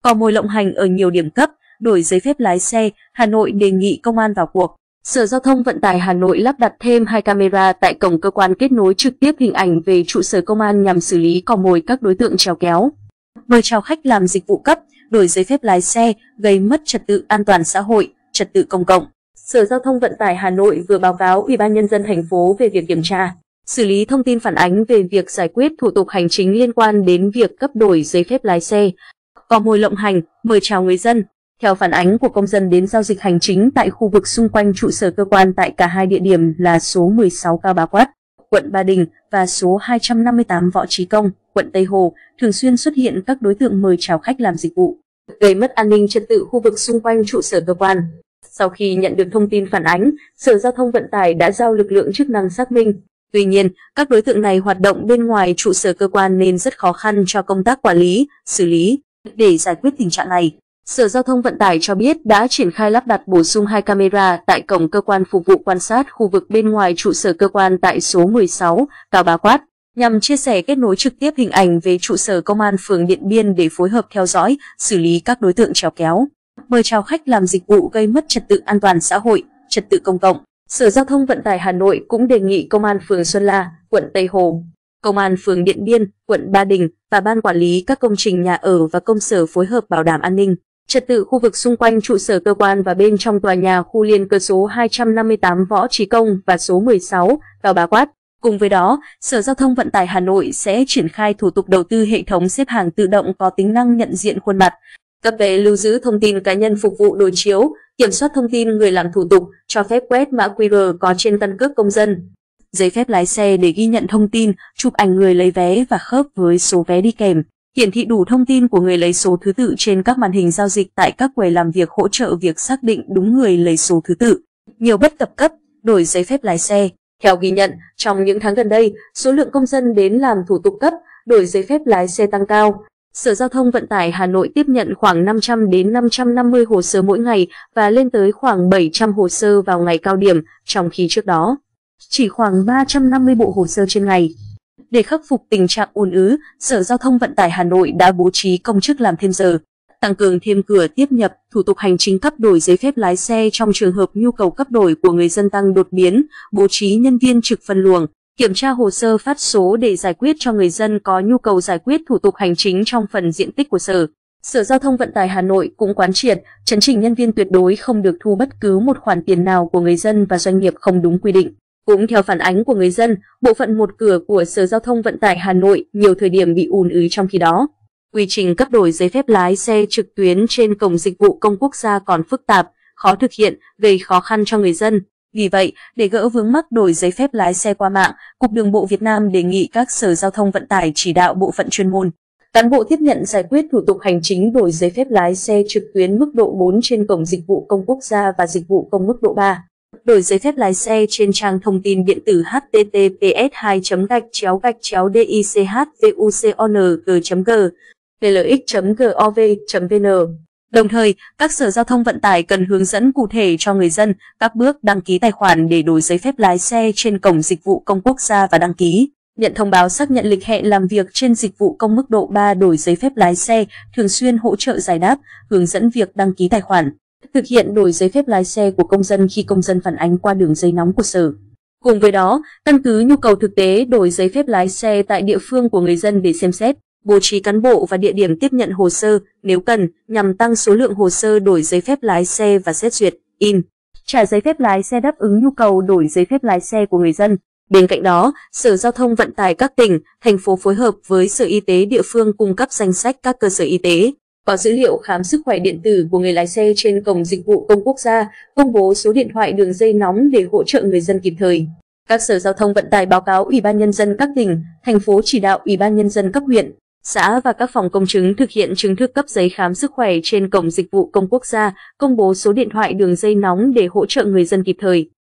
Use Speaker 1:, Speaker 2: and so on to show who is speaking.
Speaker 1: cò mồi lộng hành ở nhiều điểm cấp, đổi giấy phép lái xe, Hà Nội đề nghị công an vào cuộc. Sở Giao thông Vận tải Hà Nội lắp đặt thêm 2 camera tại cổng cơ quan kết nối trực tiếp hình ảnh về trụ sở công an nhằm xử lý cò mồi các đối tượng trèo kéo, mời chào khách làm dịch vụ cấp, đổi giấy phép lái xe, gây mất trật tự an toàn xã hội, trật tự công cộng. Sở Giao thông Vận tải Hà Nội vừa báo cáo Ủy ban Nhân dân thành phố về việc kiểm tra, xử lý thông tin phản ánh về việc giải quyết thủ tục hành chính liên quan đến việc cấp đổi giấy phép lái xe, cò mồi lộng hành, mời chào người dân. Theo phản ánh của công dân đến giao dịch hành chính tại khu vực xung quanh trụ sở cơ quan tại cả hai địa điểm là số 16 Cao Bá Quát, quận Ba Đình và số 258 Võ Trí Công, quận Tây Hồ, thường xuyên xuất hiện các đối tượng mời chào khách làm dịch vụ, gây mất an ninh trật tự khu vực xung quanh trụ sở cơ quan. Sau khi nhận được thông tin phản ánh, Sở Giao thông Vận tải đã giao lực lượng chức năng xác minh. Tuy nhiên, các đối tượng này hoạt động bên ngoài trụ sở cơ quan nên rất khó khăn cho công tác quản lý, xử lý. Để giải quyết tình trạng này, Sở Giao thông Vận tải cho biết đã triển khai lắp đặt bổ sung 2 camera tại cổng cơ quan phục vụ quan sát khu vực bên ngoài trụ sở cơ quan tại số 16 Cao Bá Quát, nhằm chia sẻ kết nối trực tiếp hình ảnh về trụ sở công an phường Điện Biên để phối hợp theo dõi, xử lý các đối tượng trèo kéo, mời chào khách làm dịch vụ gây mất trật tự an toàn xã hội, trật tự công cộng. Sở Giao thông Vận tải Hà Nội cũng đề nghị Công an phường Xuân La, quận Tây Hồ, Công an phường Điện Biên, quận Ba Đình và Ban Quản lý các công trình nhà ở và công sở phối hợp bảo đảm an ninh trật tự khu vực xung quanh trụ sở cơ quan và bên trong tòa nhà khu liên cơ số 258 Võ Trí Công và số 16 Cao Bá Quát. Cùng với đó, Sở Giao thông Vận tải Hà Nội sẽ triển khai thủ tục đầu tư hệ thống xếp hàng tự động có tính năng nhận diện khuôn mặt, cấp vé lưu giữ thông tin cá nhân phục vụ đối chiếu, kiểm soát thông tin người làm thủ tục, cho phép quét mã QR có trên căn cước công dân, giấy phép lái xe để ghi nhận thông tin, chụp ảnh người lấy vé và khớp với số vé đi kèm, hiển thị đủ thông tin của người lấy số thứ tự trên các màn hình giao dịch tại các quầy làm việc hỗ trợ việc xác định đúng người lấy số thứ tự. Nhiều bất cập cấp, đổi giấy phép lái xe. Theo ghi nhận, trong những tháng gần đây, số lượng công dân đến làm thủ tục cấp, đổi giấy phép lái xe tăng cao. Sở Giao thông Vận tải Hà Nội tiếp nhận khoảng 500 đến 550 hồ sơ mỗi ngày và lên tới khoảng 700 hồ sơ vào ngày cao điểm, trong khi trước đó chỉ khoảng 350 bộ hồ sơ trên ngày. Để khắc phục tình trạng ùn ứ, Sở Giao thông Vận tải Hà Nội đã bố trí công chức làm thêm giờ, tăng cường thêm cửa tiếp nhập, thủ tục hành chính cấp đổi giấy phép lái xe trong trường hợp nhu cầu cấp đổi của người dân tăng đột biến, bố trí nhân viên trực phân luồng, kiểm tra hồ sơ phát số để giải quyết cho người dân có nhu cầu giải quyết thủ tục hành chính trong phần diện tích của Sở. Sở Giao thông Vận tải Hà Nội cũng quán triệt, chấn chỉnh nhân viên tuyệt đối không được thu bất cứ một khoản tiền nào của người dân và doanh nghiệp không đúng quy định. Cũng theo phản ánh của người dân, bộ phận một cửa của Sở Giao thông Vận tải Hà Nội nhiều thời điểm bị ùn ứ trong khi đó. Quy trình cấp đổi giấy phép lái xe trực tuyến trên Cổng Dịch vụ Công Quốc gia còn phức tạp, khó thực hiện, gây khó khăn cho người dân. Vì vậy, để gỡ vướng mắc đổi giấy phép lái xe qua mạng, Cục Đường bộ Việt Nam đề nghị các Sở Giao thông Vận tải chỉ đạo bộ phận chuyên môn, cán bộ tiếp nhận giải quyết thủ tục hành chính đổi giấy phép lái xe trực tuyến mức độ 4 trên Cổng Dịch vụ Công Quốc gia và Dịch vụ Công mức độ 3. Đổi giấy phép lái xe trên trang thông tin điện tử https://dichvucong.g, plx.gov.vn. Đồng thời, các Sở Giao thông Vận tải cần hướng dẫn cụ thể cho người dân các bước đăng ký tài khoản để đổi giấy phép lái xe trên Cổng Dịch vụ Công Quốc gia và đăng ký, nhận thông báo xác nhận lịch hẹn làm việc trên Dịch vụ Công mức độ 3 đổi giấy phép lái xe, thường xuyên hỗ trợ giải đáp, hướng dẫn việc đăng ký tài khoản, thực hiện đổi giấy phép lái xe của công dân khi công dân phản ánh qua đường dây nóng của Sở. Cùng với đó, căn cứ nhu cầu thực tế đổi giấy phép lái xe tại địa phương của người dân để xem xét, bố trí cán bộ và địa điểm tiếp nhận hồ sơ nếu cần, nhằm tăng số lượng hồ sơ đổi giấy phép lái xe và xét duyệt, in, trả giấy phép lái xe đáp ứng nhu cầu đổi giấy phép lái xe của người dân. Bên cạnh đó, Sở Giao thông Vận tải các tỉnh, thành phố phối hợp với Sở Y tế địa phương cung cấp danh sách các cơ sở y tế có dữ liệu khám sức khỏe điện tử của người lái xe trên Cổng Dịch vụ Công Quốc gia, công bố số điện thoại đường dây nóng để hỗ trợ người dân kịp thời. Các Sở Giao thông Vận tải báo cáo Ủy ban Nhân dân các tỉnh, thành phố chỉ đạo Ủy ban Nhân dân cấp huyện, xã và các phòng công chứng thực hiện chứng thực cấp giấy khám sức khỏe trên Cổng Dịch vụ Công Quốc gia, công bố số điện thoại đường dây nóng để hỗ trợ người dân kịp thời.